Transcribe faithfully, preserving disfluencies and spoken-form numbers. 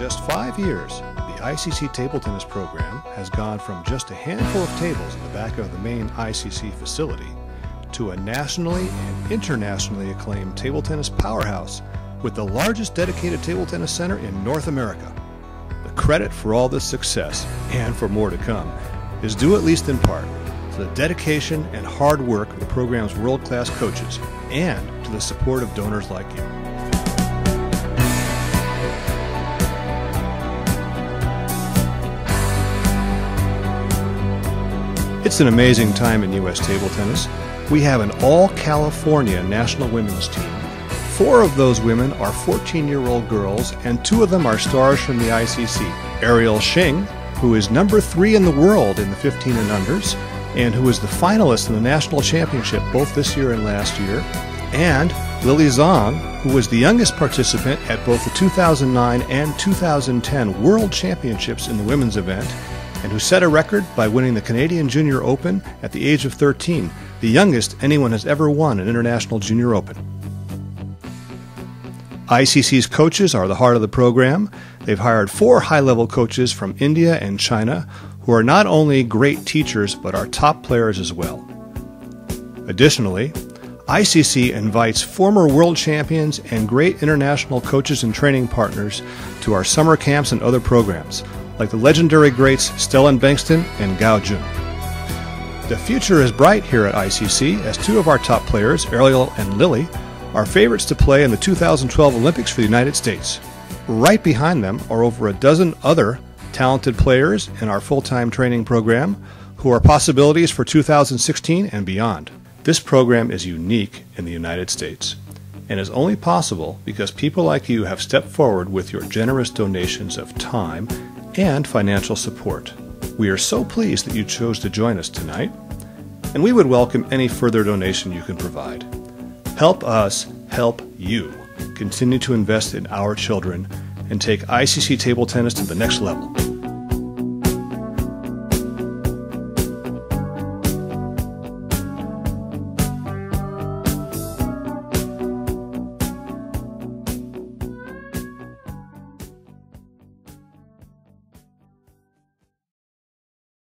just five years, the I C C Table Tennis program has gone from just a handful of tables in the back of the main I C C facility to a nationally and internationally acclaimed table tennis powerhouse with the largest dedicated table tennis center in North America. The credit for all this success, and for more to come, is due at least in part to the dedication and hard work of the program's world-class coaches and to the support of donors like you. It's an amazing time in U S table tennis. We have an all-California national women's team. Four of those women are fourteen-year-old girls, and two of them are stars from the I C C. Ariel Shing, who is number three in the world in the fifteen and unders, and who is the finalist in the national championship both this year and last year, and Lily Zhang, who was the youngest participant at both the two thousand nine and two thousand ten World Championships in the women's event, and who set a record by winning the Canadian Junior Open at the age of thirteen, the youngest anyone has ever won an International Junior Open. I C C's coaches are the heart of the program. They've hired four high-level coaches from India and China who are not only great teachers but are top players as well. Additionally, I C C invites former world champions and great international coaches and training partners to our summer camps and other programs, like the legendary greats Stellan Bengtsson and Gao Jun. The future is bright here at I C C as two of our top players, Ariel and Lily, are favorites to play in the two thousand twelve Olympics for the United States. Right behind them are over a dozen other talented players in our full-time training program who are possibilities for two thousand sixteen and beyond. This program is unique in the United States and is only possible because people like you have stepped forward with your generous donations of time and financial support. We are so pleased that you chose to join us tonight, and we would welcome any further donation you can provide. Help us help you continue to invest in our children and take I C C table tennis to the next level.